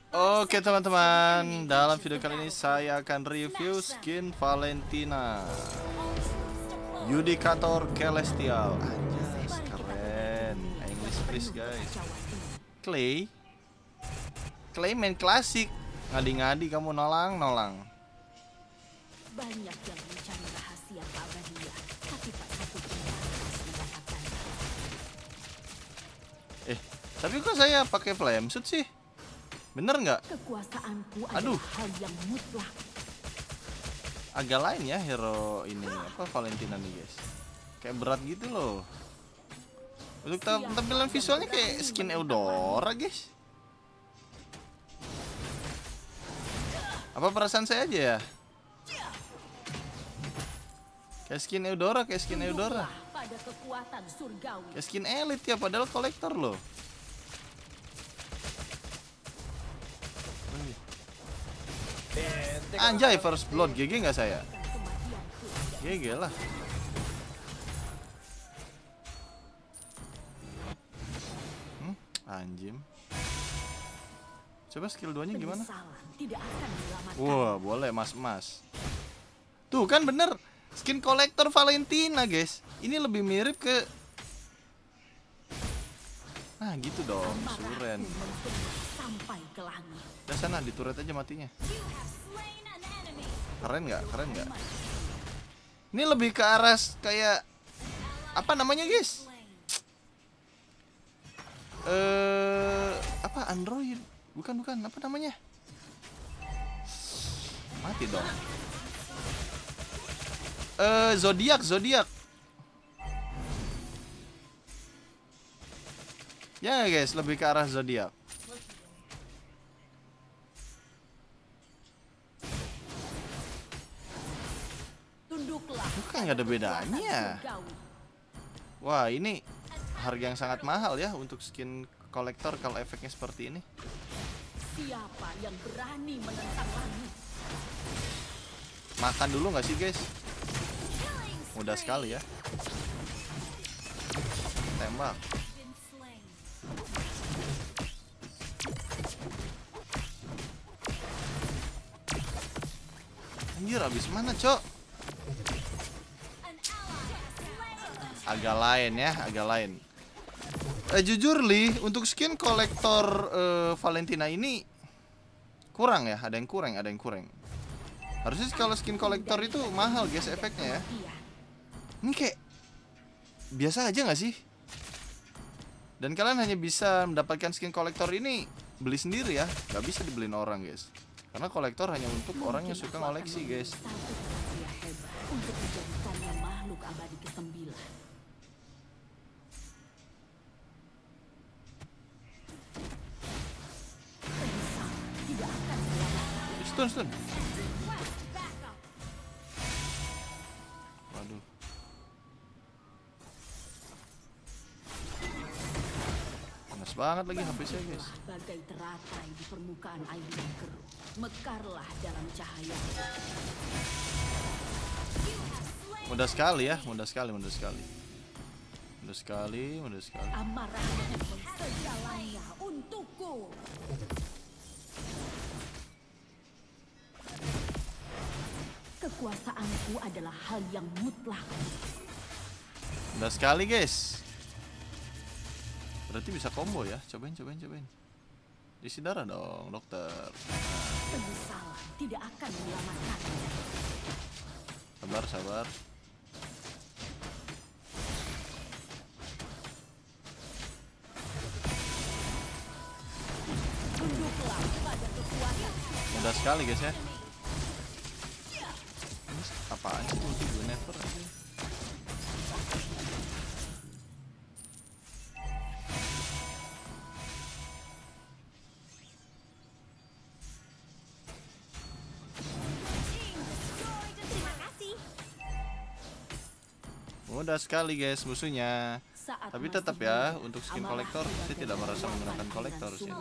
Oke teman-teman, dalam video kali ini saya akan review skin Valentina Yudikator Celestial. Anjas, keren. English please guys. Clay main klasik. Ngadi-ngadi kamu nolang. Banyak yang mencari rahasia keabadian, tapi tak satu pun berhasil mendapatkan. Tapi kok saya pakai flame suit sih? Bener nggak? Kekuasaanku adalah hal yang mutlak. Agak lain ya hero ini, apa Valentina nih guys. Kayak berat gitu loh. Untuk tampilan visualnya kayak skin Eudora guys. Apa perasaan saya aja ya? Kayak skin Eudora. Pada kekuatan surgawi. Kayak skin elite ya, padahal kolektor loh. Anjay, first blood GG nggak saya? GG lah. Anjim. Coba skill 2-nya gimana? Wah, boleh mas. Tuh kan bener. Skin kolektor Valentina guys. Ini lebih mirip ke... Nah gitu dong, suren. Udah sana, di turret aja matinya. Keren nggak? Ini lebih ke arah kayak... Apa namanya guys? Apa Android? Bukan, apa namanya? Mati dong. Zodiac. Ya guys, lebih ke arah Zodiac. Bukan, nggak ada bedanya. Wah, ini harga yang sangat mahal ya untuk skin kolektor kalau efeknya seperti ini. Siapa yang berani menentang langit? Makan dulu nggak sih guys? Mudah sekali ya. Tembak. Anjir, abis mana cok? Agak lain. Jujur li, untuk skin kolektor Valentina ini kurang ya, ada yang kurang. Harusnya kalau skin kolektor itu mahal guys efeknya ya. Ini kayak biasa aja nggak sih? Dan kalian hanya bisa mendapatkan skin kolektor ini beli sendiri ya, nggak bisa dibeliin orang guys. Karena kolektor hanya untuk orang yang suka ngoleksi guys. Untuk menjadikannya makhluk abadi ke-9. Stun. Waduh. Panas banget lagi HP saya guys. Bagai teratai di permukaan air yang keruh, mekarlah dalam cahaya. Mudah sekali ya, mudah sekali. Amarahnya segalanya untukku. Kekuasaanku adalah hal yang mutlak. Mudah sekali guys. Berarti bisa combo ya. Cobain. Isi darah dong dokter. Penyesalan tidak akan menyelamatkannya. Sabar. Tunduklah pada kekuatan. Mudah sekali guys ya. Ini apaan sih ulti gue never aja. Mudah sekali guys musuhnya. Tapi tetap ya, untuk skin kolektor saya tidak merasa menggunakan kolektor sih.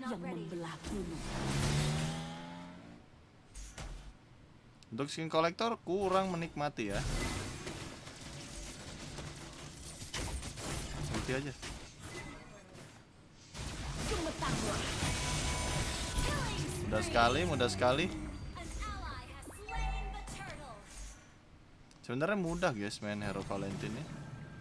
Untuk skin kolektor kurang menikmati ya. Ulti aja. Mudah sekali, mudah sekali. Sebenarnya mudah guys main hero Valentine ini.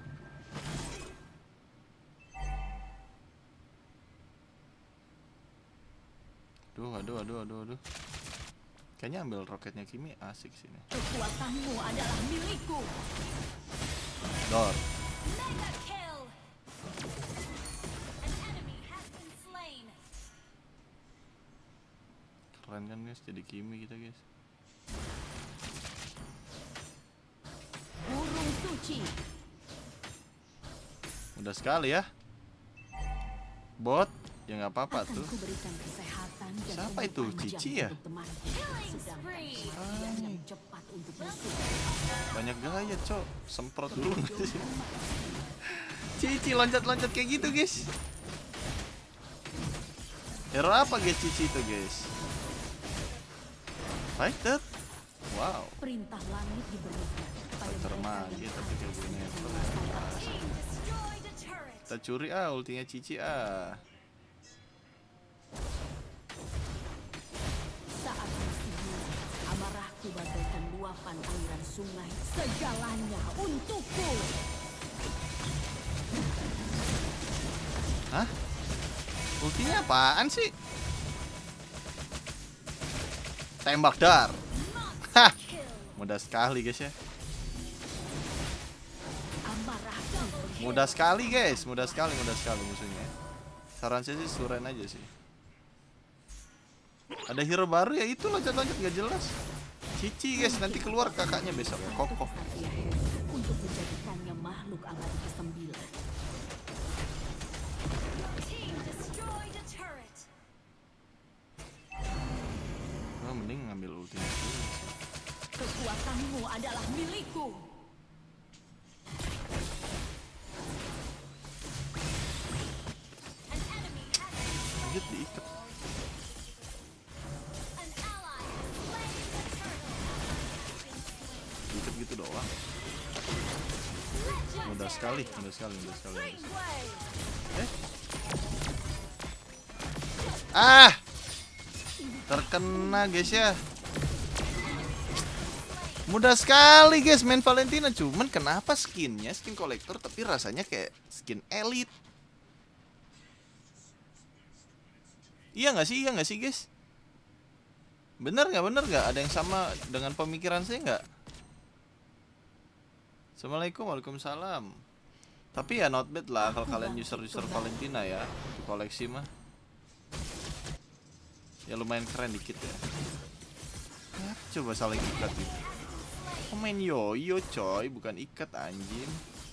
Aduh. Kayaknya ambil roketnya Kimi asik sini. Kekuatanmu adalah milikku. Dor. Mega kill. An enemy has been slain. Keren kan guys jadi Kimi kita guys. Burung suci. Mudah sekali ya. Bot, ya nggak apa-apa tuh. Akan kuberikan kesehatan dan Siapa umur itu? panjang Cici ya? untuk temanku. Sedangkan kematian yang cepat untuk musuh. Banyak gaya, Cok. Semprot dulu. Cici loncat-loncat kayak gitu, guys. Hero apa guys Cici itu, guys? Fighter. Wow. Perintah langit diberikan kepada Fighter mereka magi yang tapi kayak gini. Kita curi ultinya Cici Saat masih muda, amarahku bagaikan luapan aliran sungai. Segalanya untukku. Hah? Ultinya apaan sih? Tembak dar. Hah. Mudah sekali guys ya. Mudah sekali guys, mudah sekali musuhnya. Saran saya sih Suren aja sih. Ada hero baru ya itu loncat-loncat gak jelas. Cici guys, nanti keluar kakaknya besok ya, kokoh. Untuk menjadikannya makhluk abadi ke-9. Oh, mending ngambil ultinya dulu. Kekuatanmu adalah milikku. Lanjut diikat. Diikat gitu doang. Mudah sekali. Terkena guys ya. Mudah sekali guys main Valentina. Cuman kenapa skinnya skin kolektor tapi rasanya kayak skin elite. Iya nggak sih guys? Bener nggak? Ada yang sama dengan pemikiran saya nggak? Assalamualaikum, waalaikumsalam. Tapi ya not bad lah kalau kalian user Valentina ya di koleksi mah. Ya lumayan keren dikit ya. Coba saling ikat gitu. Oh, main yoyo coy, bukan ikat anjing.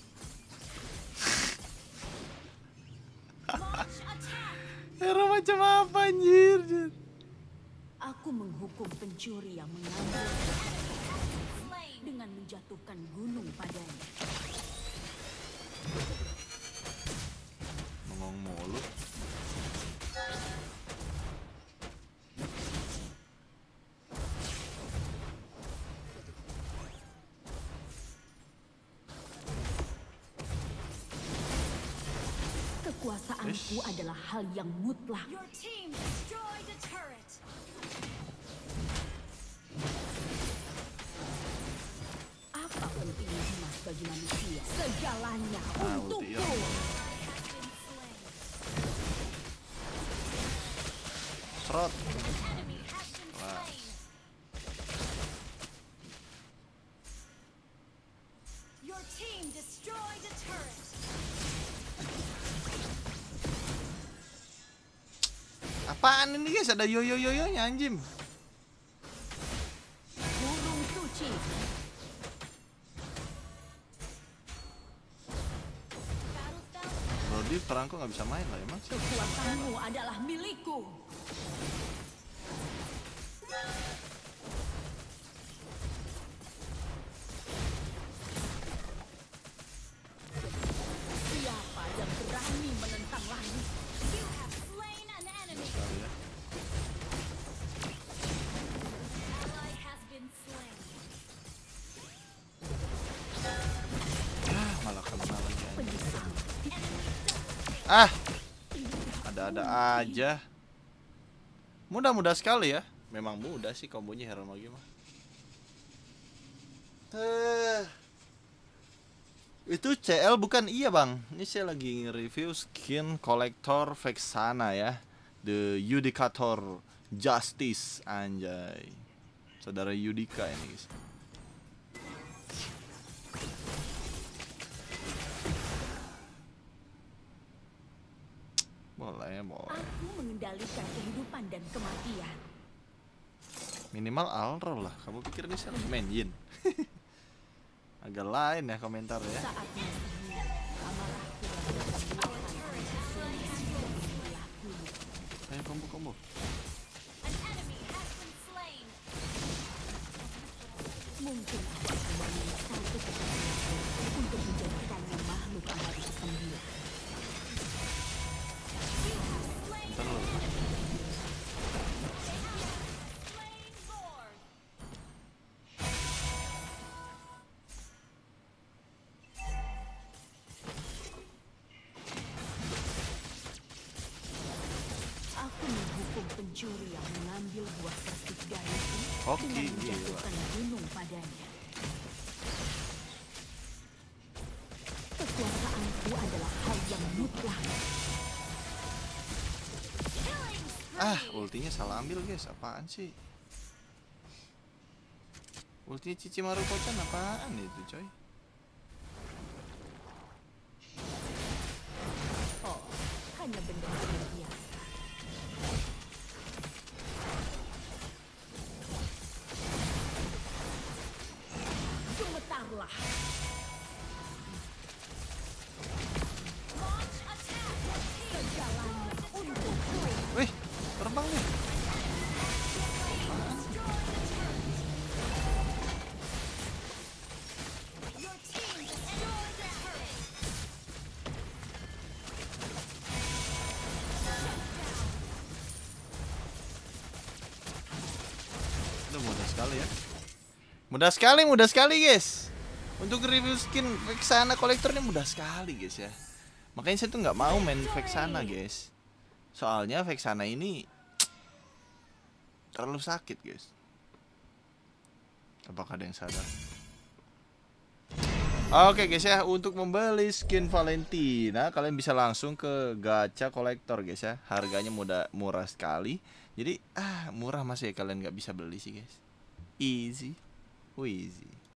Hero macam apa anjir? Aku menghukum pencuri yang mengambil dengan menjatuhkan gunung padanya. Mengong mulu. Kekuasaanku adalah hal yang mutlak. Apa pentingnya emas bagi manusia? Segalanya untukku. Serot. Apaan ini guys? Ada yoyo-yoyonya anjim. Burung suci. Brody perangku nggak bisa main lah emang. Kekuatanmu adalah milikku. Siapa yang berani menentang langit? Malah kena lagi ada-ada aja. Mudah sekali ya. Memang mudah sih kombonya Hero Magi mah. Itu CL bukan iya bang. Ini saya lagi nge-review skin kolektor Vexana ya. The Judicator Justice anjay. Saudara Yudika ini guys. Boleh, boleh. Aku mengendalikan kehidupan dan kematian. Minimal Alro lah. Kamu pikir ini saya lagi main Yin? Agak lain ya komentar ya. Saatnya semua amarahku dan kemurahan Ayo combo. mungkin aku akan memilih satu kesempatan untuk menjadikannya makhluk abadi ke-9. Bentar dulu. Aku menghukum pencuri yang mengambil buah persik gaib Oke, dengan gila. menjatuhkan gunung padanya. Kekuasaanku adalah hal yang mutlak. Ultinya salah ambil guys. Apaan sih? Ultinya Cici Maruko-chan apaan itu coy? Oh, hanya benda yang biasa. Gemetarlah. Segalanya untukku. Wih, terbang nih. Udah mudah sekali ya. Mudah sekali guys. Untuk review skin Vexana kolektor ini mudah sekali guys ya. Makanya saya tuh nggak mau main Vexana guys. Soalnya Vexana ini terlalu sakit guys. Apakah ada yang sadar? Oke guys ya, untuk membeli skin Valentina kalian bisa langsung ke gacha kolektor guys ya. Harganya murah sekali. Jadi murah masih ya kalian nggak bisa beli sih guys. Easy, easy.